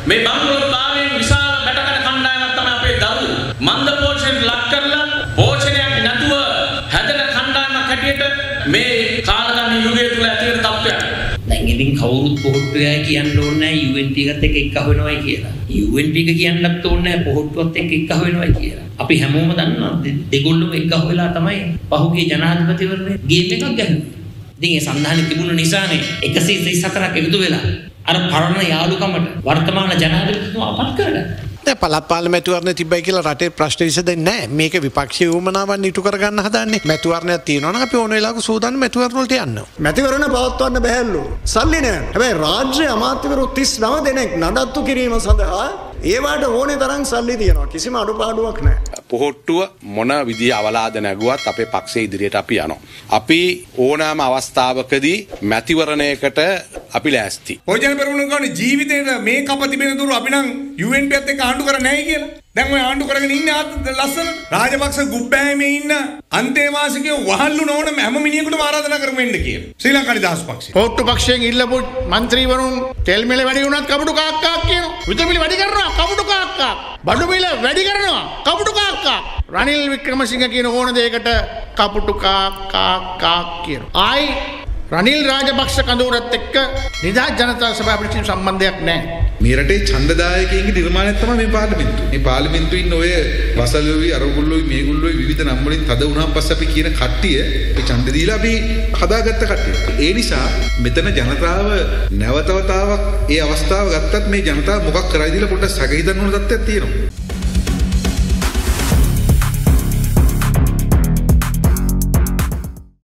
මේ බංගලෝරාවේ විශාල බැටකඩ කණ්ඩායමක් තමයි අපේ දරුවෝ. මන්ද පෝෂණයට ලක් කරලා පෝෂණයක් නැතුව හැදෙන කණ්ඩායමක් හැටියට මේ කාලගමන යුගය තුල ඇති වෙන තත්ත්වයක්. දැන් ඉතින් කවුරුත් පොහොට්ටුවයි කියන්න ඕනේ නැහැ UNP එකත් එක්ක එක්ක වෙනවයි කියලා. UNP එක කියන්නත් ඕනේ නැහැ පොහොට්ටුවත් එක්ක එක්ක වෙනවයි කියලා. අපි හැමෝම දන්නවා දෙගොල්ලොම එක්ක වෙලා තමයි පහුගිය ජනාධිපතිවරණේ ගේම් එකක් ගැහුවේ. ඉතින් ඒ සම්දානෙ තිබුණ නිසානේ 134ක් එකතු වෙලා අර පරණ යාළුකමට වර්තමාන ජනාධිපතිතුමා අපත් කරගත්තා. දැන් පළාත් පාර්ලිමේන්තුවරණය තිබ්බයි කියලා රටේ ප්‍රශ්න විසඳෙන්නේ නැහැ. මේක විපක්ෂීය වුමනාවන් ඉටු කරගන්න හදන්නේ. මැතිවරණයක් තියෙනවා නම් අපි ඕන වෙලාවක සූදානම් මැතිවරණ වලට යන්න. මැතිවරණ පවත්වන්න බැහැලු. සල්ලි නෑ. හැබැයි රාජ්‍ය අමාත්‍යවරු 39 දෙනෙක් නඩත්තු කිරීම සඳහා ඒවට ඕනේ තරම් සල්ලි තියෙනවා. කිසිම අඩුපාඩුවක් නැහැ. පොහොට්ටුව මොන විදිහ අවලාද නැගුවත් අපේ පක්ෂයේ ඉදිරියට අපි යනවා. අපි ඕනෑම අවස්ථාවකදී මැතිවරණයකට අපි ලෑස්ති. පොජන පෙරමුණ ගානේ ජීවිතේට මේ කප තිබෙන දුර අපි නම් UNP එකත් එක්ක ආණ්ඩු කරන්නේ නැහැ කියලා. දැන් ඔය ආණ්ඩු කරගෙන ඉන්නේ ලස්සන. රාජපක්ෂ ගුබ්බෑමේ ඉන්න අන්තේවාසිකයෝ වහල්ලු නොවන හැම මිනිහෙකුටම ආරාධනා කරමු එන්න කියලා. ශ්‍රී ලංකා නිදහස් පක්ෂය. පොට්ටු පක්ෂයෙන් ඉල්ලපු മന്ത്രിවරුන් තෙල් මිල වැඩි වුණත් කපුටු කාක්කා කියනවා. විදුලි මිල වැඩි කරනවා කපුටු කාක්කා. බඩු මිල වැඩි කරනවා කපුටු කාක්කා. රනිල් වික්‍රමසිංහ කියන ඕන දෙයකට කපුටු කාක්කා කියනවා. ආයි රනිල් රාජපක්ෂ කඳවුරත් එක්ක නිදහස් ජනතා සභාවට කිසි සම්බන්ධයක් නැහැ. මේ රටේ ඡන්දදායකයන්ගේ නිර්මාණයක් තමයි මේ පාර්ලිමේන්තුව. මේ පාර්ලිමේන්තුවේ ඉන්න ඔය වසල්වි අරගුල්ලෝයි මේගුල්ලෝයි විවිධ නම් වලින් තද වුණාන් පස්සේ අපි කියන කට්ටිය ඒ ඡන්ද දීලා අපි හදාගත්ත කට්ටිය. ඒ නිසා මෙතන ජනතාව නැවතවතාවක් ඒ අවස්ථාව ගත්තත් මේ ජනතාව මොකක් කරයිද කියලා පොඩ්ඩක් සැක හිතන්න ඕන තත්ත්වයක් තියෙනවා.